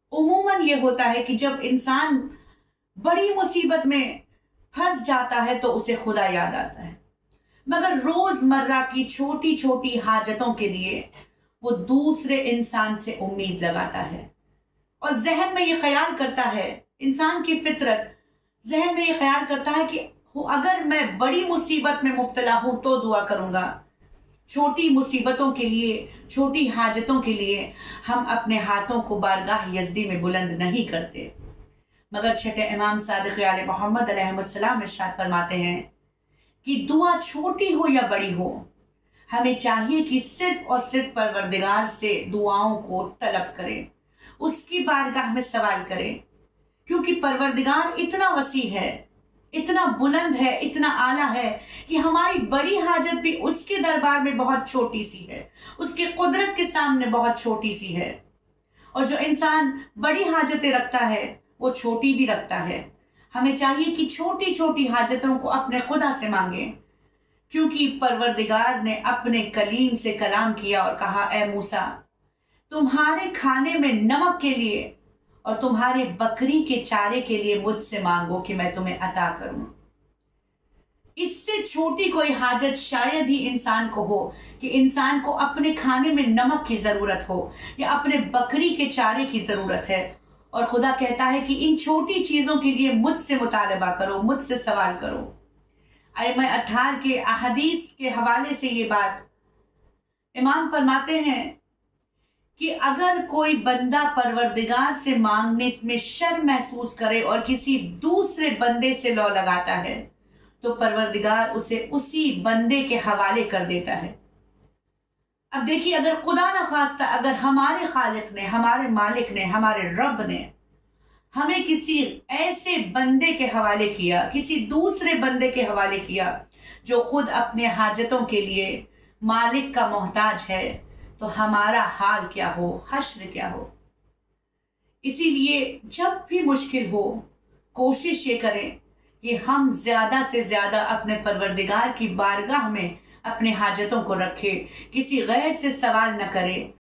उमूमन ये होता है कि जब इंसान बड़ी मुसीबत में फंस जाता है तो उसे खुदा याद आता है, मगर रोजमर्रा की छोटी छोटी हाजतों के लिए वो दूसरे इंसान से उम्मीद लगाता है और जहन में ये ख्याल करता है, इंसान की फितरत जहन में ये ख्याल करता है कि अगर मैं बड़ी मुसीबत में मुब्तला हूं तो दुआ करूंगा, छोटी मुसीबतों के लिए, छोटी हाजतों के लिए हम अपने हाथों को बारगाह यज़दी में बुलंद नहीं करते। मगर छठे इमाम सादिक़ आले मोहम्मद अलैहिस्सलाम इरशाद फरमाते हैं कि दुआ छोटी हो या बड़ी हो, हमें चाहिए कि सिर्फ और सिर्फ परवरदिगार से दुआओं को तलब करें, उसकी बारगाह में सवाल करें, क्योंकि परवरदिगार इतना वसी है, इतना बुलंद है, इतना आला है कि हमारी बड़ी हाजत भी उसके दरबार में बहुत छोटी सी है, उसकी कुदरत के सामने बहुत छोटी सी है। और जो इंसान बड़ी हाजतें रखता है वो छोटी भी रखता है। हमें चाहिए कि छोटी छोटी हाजतों को अपने खुदा से मांगे, क्योंकि परवरदिगार ने अपने कलीम से कलाम किया और कहा, ए मूसा, तुम्हारे खाने में नमक के लिए और तुम्हारे बकरी के चारे के लिए मुझसे मांगो कि मैं तुम्हें अता करूं। इससे छोटी कोई हाजत शायद ही इंसान को हो कि इंसान को अपने खाने में नमक की जरूरत हो या अपने बकरी के चारे की जरूरत है, और खुदा कहता है कि इन छोटी चीजों के लिए मुझसे मुतालबा करो, मुझसे सवाल करो। आयमा अठार के अहदीस के हवाले से ये बात इमाम फरमाते हैं कि अगर कोई बंदा परवरदिगार से मांगने में शर्म महसूस करे और किसी दूसरे बंदे से लौ लगाता है तो परवरदिगार उसे उसी बंदे के हवाले कर देता है। अब देखिए, अगर खुदा न खास्ता अगर हमारे खालिक ने, हमारे मालिक ने, हमारे रब ने हमें किसी ऐसे बंदे के हवाले किया, किसी दूसरे बंदे के हवाले किया जो खुद अपने हाजतों के लिए मालिक का मोहताज है, तो हमारा हाल क्या हो, हश्र क्या हो। इसीलिए जब भी मुश्किल हो, कोशिश ये करें कि हम ज्यादा से ज्यादा अपने परवरदिगार की बारगाह में अपने हाजतों को रखें, किसी गैर से सवाल न करें,